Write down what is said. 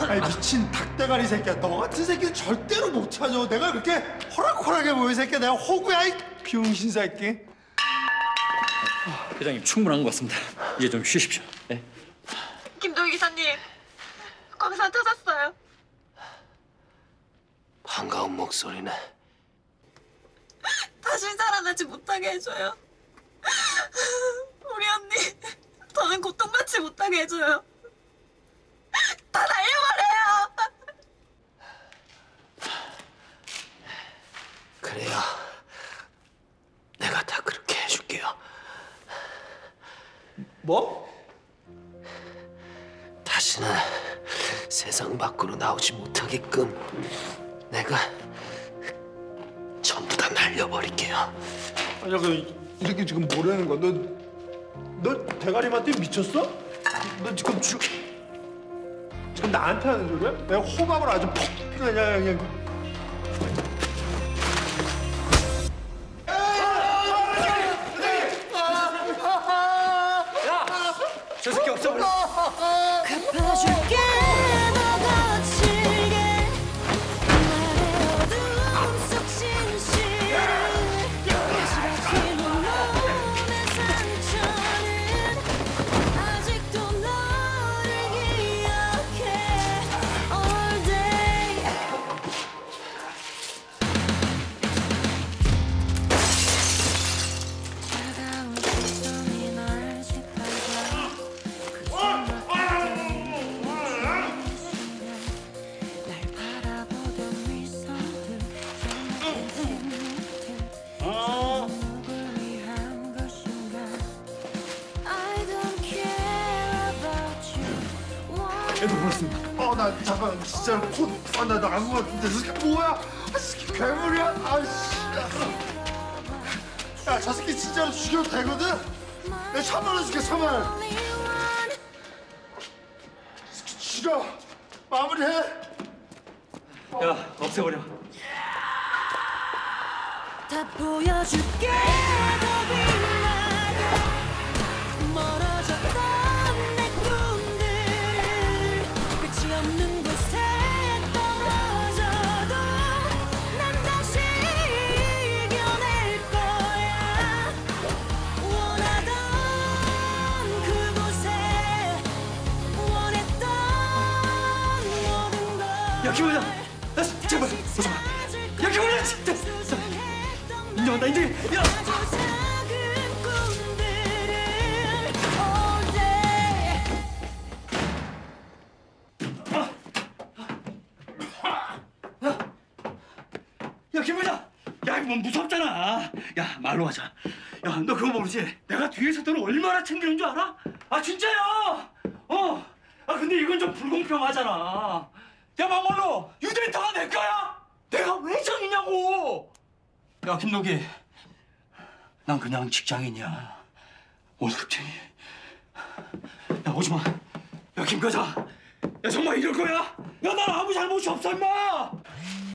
아이 미친 닭대가리 새끼야. 너 같은 새끼는 절대로 못 찾아. 내가 그렇게 호락호락해 보여 이 새끼야. 내가 호구야 이 병신 새끼. 회장님 충분한 것 같습니다. 이제 좀 쉬십시오. 네. 김도희 기사님, 광산 찾았어요. 반가운 목소리네. 다시 살아나지 못하게 해줘요. 우리 언니, 더는 고통받지 못하게 해줘요. 다 날려버려요. 그래요. 내가 다 그렇게 해줄게요. 뭐? 다시는 세상 밖으로 나오지 못하게끔 내가 전부 다 날려버릴게요. 아니 이 새끼 지금 뭐라는 거야? 너 대가리한테 미쳤어? 너 지금 나한테 하는 소리야? 내가 호박을 아주 퍽 그냥. 저 새끼 없애버려. 갚아줄게 너 거칠게 나의 어두움 속 진실을 다시 박힌 온몸의 상처는 아직도 너를 기억해 all day. 차가운 시선이 널 짓밟아 애도 보냈습니다. 나 잠깐 진짜 나 나간 거 같은데 저 새끼 뭐야? 아 새끼 괴물이야? 아씨. 야 저 새끼 진짜로 죽여도 되거든? 내가 1,000만 원 줄게 1,000만 원. 죽여. 마무리해. 야, 없애버려. 다 보여줄게 더 빛나고 멀어졌던 내 꿈들을 끝이 없는 곳에 떨어져도 난 다시 이겨낼 거야. 원하던 그곳에 원했던 모든 걸 야, 김 회장. 제발 오지 마. 야, 김 회장 진짜. 인정한다 인정해. 야. 야, 김 회장. 야, 이거 뭐 무섭잖아. 야, 말로 하자. 야, 너 그거 모르지? 내가 뒤에서 너를 얼마나 챙기는 줄 알아? 아, 진짜야. 아, 근데 이건 좀 불공평하잖아. 야, 막말로 유대인터가 내 거야? 내가 회장이냐고. 야, 김노기. 난 그냥 직장인이야. 월급쟁이. 야, 오지 마. 야, 김 과장. 야, 정말 이럴 거야? 야, 난 아무 잘못이 없어, 임마.